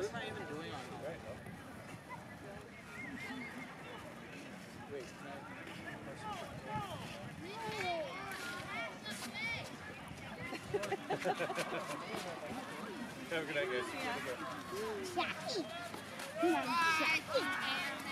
am I even doing on that? Right, wait, have a good night, guys. Jackie.